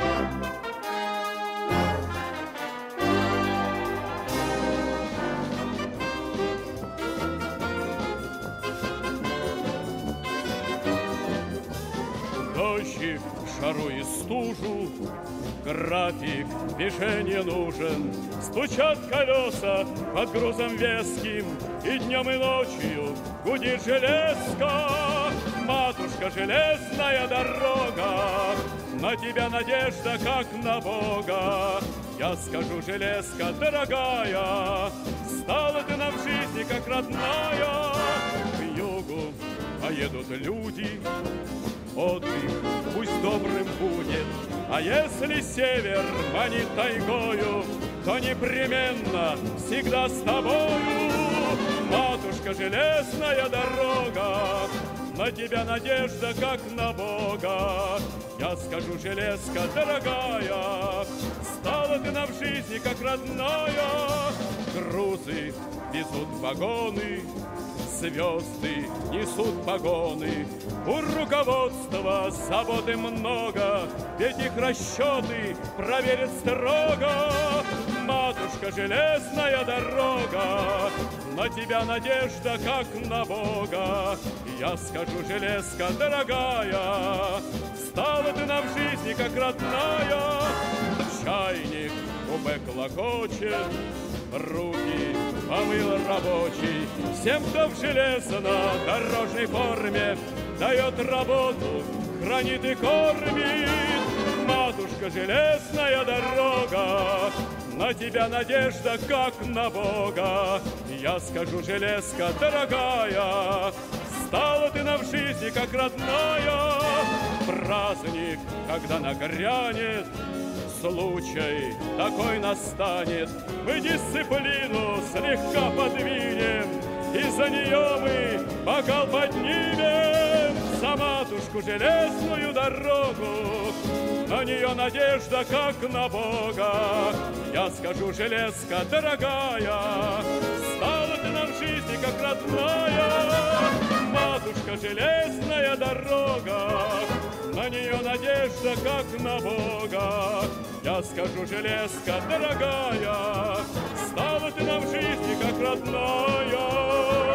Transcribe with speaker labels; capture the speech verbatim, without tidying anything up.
Speaker 1: Дождик, жару и стужу, график движения нужен. Стучат колеса под грузом веским, и днем и ночью гудит железка. Матушка, железная дорога, на тебя надежда, как на Бога. Я скажу, железка дорогая, стала ты нам в жизни, как родная. К югу поедут люди, отдых пусть добрым будет, а если север манит тайгою, то непременно всегда с тобою. Матушка, железная дорога, на тебя надежда, как на Бога. Я скажу, железка дорогая, стала ты нам в жизни, как родная. Грузы везут вагоны, звезды несут погоны. У руководства заботы много, ведь их расчеты проверят строго. Матушка, железная дорога, на тебя надежда, как на Бога. Я скажу, железка дорогая, стала ты нам в жизни, как родная. Чайник в купе клокочет, руки помыл рабочий. Всем, кто в железно-дорожной форме дает работу, хранит и кормит. Матушка, железная дорога, на тебя надежда, как на Бога. Я скажу, железка дорогая, стала ты нам в жизни, как родная. Праздник, когда нагрянет, случай такой настанет, мы дисциплину слегка подвинем, и за нее мы бокал поднимем. За матушку, железную дорогу, на нее надежда, как на Бога. Я скажу, железка дорогая, стала ты нам в жизни, как родная. Матушка, железная дорога, на нее надежда, как на Бога. Я скажу, железка дорогая, стала ты нам в жизни, как родная.